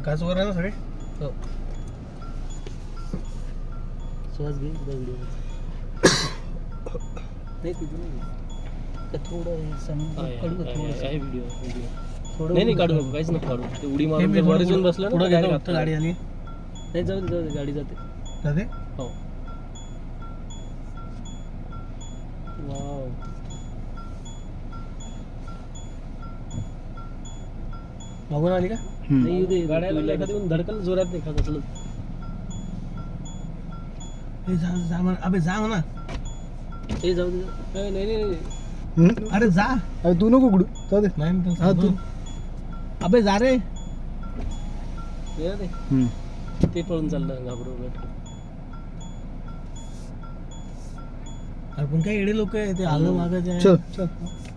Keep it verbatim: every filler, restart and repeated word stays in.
काच वर आहे ना सगळे. हो श्वास घे व्हिडिओ नाही तिथून नाही थोडं काढू थोडं आहे व्हिडिओ व्हिडिओ थोडं नाही नाही काढू नको काहीच नको काढू ते उडी मारून वर येऊन बसलं ना गाडी फक्त गाडी आली नाही जाऊ दे जाऊ दे गाडी जाते जाते हो वाव मागून आली का नाही येऊ दे गाड्याला एखादी धडकन जोरात नाही खात असलं ए जा जा म्हण अबे जा म्हणा ए जाऊ दे नाही नाही नाही अरे जा अरे तू नको उघडू जाऊ दे नाही हा तू अबे जा रे ये दे ते पळून चाललं घाबरून अरे पण काय एडे लोक आहे ते आलं मागायचे चल चल